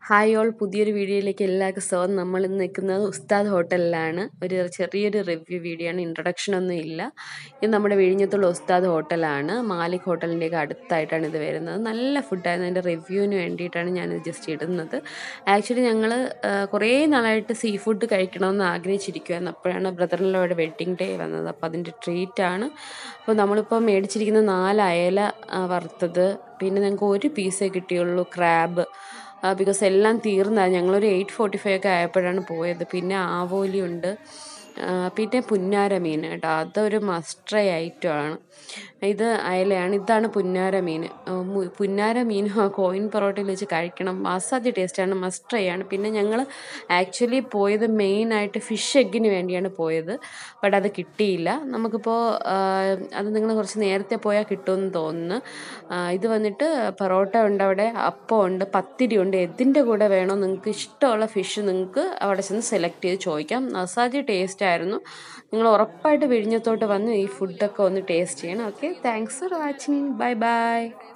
Hi all, പുതിയൊരു വീഡിയോയിലേക്ക് എല്ലാവർക്കും സ്വാഗതം. നമ്മൾ ഇന്ന് നിൽക്കുന്നത് ഉസ്താദ് ഹോട്ടലിലാണ്. ഒരു ചെറിയൊരു റിവ്യൂ വീഡിയോ ആണ്, ഇൻട്രൊഡക്ഷൻ ഒന്നും ഇല്ല. ഇത് നമ്മുടെ വിഴിഞ്ഞത്തുള്ള ഉസ്താദ് ഹോട്ടലാണ്. മാലിക് ഹോട്ടലിൻ്റെയൊക്കെ അടുത്തായിട്ടാണ് ഇത് വരുന്നത്. നല്ല ഫുഡായിരുന്നു. അതിൻ്റെ റിവ്യൂവിന് വേണ്ടിയിട്ടാണ് ഞാനിത് ജസ്റ്റ് ഇടുന്നത്. ആക്ച്വലി ഞങ്ങൾ കുറേ നാളായിട്ട് സീ ഫുഡ് കഴിക്കണമെന്ന് ആഗ്രഹിച്ചിരിക്കുമായിരുന്നു. അപ്പോഴാണ് ബ്രദറിൻ്റെ വെഡ്ഡിങ് ഡേ വന്നത്. അപ്പോൾ അതിൻ്റെ ട്രീറ്റാണ്. അപ്പോൾ നമ്മളിപ്പോൾ മേടിച്ചിരിക്കുന്ന 4 അയല വറുത്തത്, പിന്നെ ഞങ്ങൾക്ക് ഒരു പീസേ കിട്ടിയുള്ളൂ ക്രാബ്, ബിക്കോസ് എല്ലാം തീർന്നായിരുന്നു. ഞങ്ങളൊരു 8:45 ഒക്കെ ആയപ്പോഴാണ് പോയത്. പിന്നെ ആവോലി ഉണ്ട്, പിന്നെ പുന്നാര മീൻ കേട്ടോ, അതൊരു മസ്റ്റ് ട്രൈ ഐറ്റമാണ്. ഇത് അയലയാണ്, ഇതാണ് പുന്നാര മീൻ. പുന്നാര മീൻ കോയിൻ പൊറോട്ടയിൽ വെച്ച് കഴിക്കണം, അസാധ്യ ടേസ്റ്റാണ്, മസ്റ്റ് ട്രൈ ആണ്. പിന്നെ ഞങ്ങൾ ആക്ച്വലി പോയത് മെയിനായിട്ട് ഫിഷ് എഗ്ഗിന് വേണ്ടിയാണ് പോയത്, ബട്ട് അത് കിട്ടിയില്ല നമുക്കിപ്പോൾ. അത് നിങ്ങൾ കുറച്ച് നേരത്തെ പോയാൽ കിട്ടുമെന്ന് തോന്നുന്നു. ഇത് വന്നിട്ട് പൊറോട്ട ഉണ്ട്, അവിടെ അപ്പം ഉണ്ട്, പത്തിരി ഉണ്ട്. എന്തിൻ്റെ കൂടെ വേണോ നിങ്ങൾക്ക് ഇഷ്ടമുള്ള ഫിഷ് നിങ്ങൾക്ക് അവിടെ ചെന്ന് സെലക്ട് ചെയ്ത് ചോദിക്കാം. അസാധ്യ ടേസ്റ്റ് ആയിരുന്നു. നിങ്ങൾ ഉറപ്പായിട്ട് വിഴിഞ്ഞത്തോട്ട് വന്ന് ഈ ഫുഡൊക്കെ ഒന്ന് ടേസ്റ്റ് ചെയ്യണം. Okay, thanks for watching. Bye by.